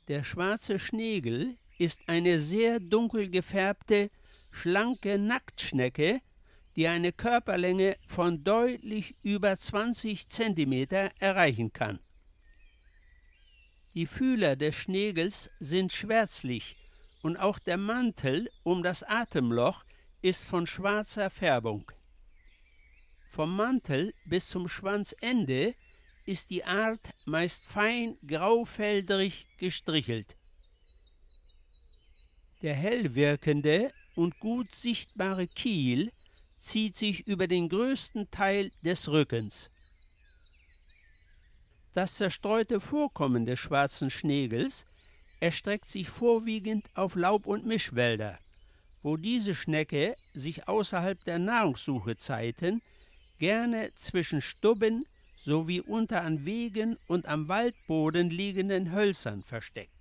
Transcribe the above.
Der schwarze Schnegel ist eine sehr dunkel gefärbte, schlanke Nacktschnecke, die eine Körperlänge von deutlich über 20 Zentimeter erreichen kann. Die Fühler des Schnegels sind schwärzlich und auch der Mantel um das Atemloch ist von schwarzer Färbung. Vom Mantel bis zum Schwanzende ist die Art meist fein graufeldrig gestrichelt. Der hell wirkende und gut sichtbare Kiel zieht sich über den größten Teil des Rückens. Das zerstreute Vorkommen des schwarzen Schnegels erstreckt sich vorwiegend auf Laub- und Mischwälder, wo diese Schnecke sich außerhalb der Nahrungssuchezeiten gerne zwischen Stubben sowie unter an Wegen und am Waldboden liegenden Hölzern versteckt.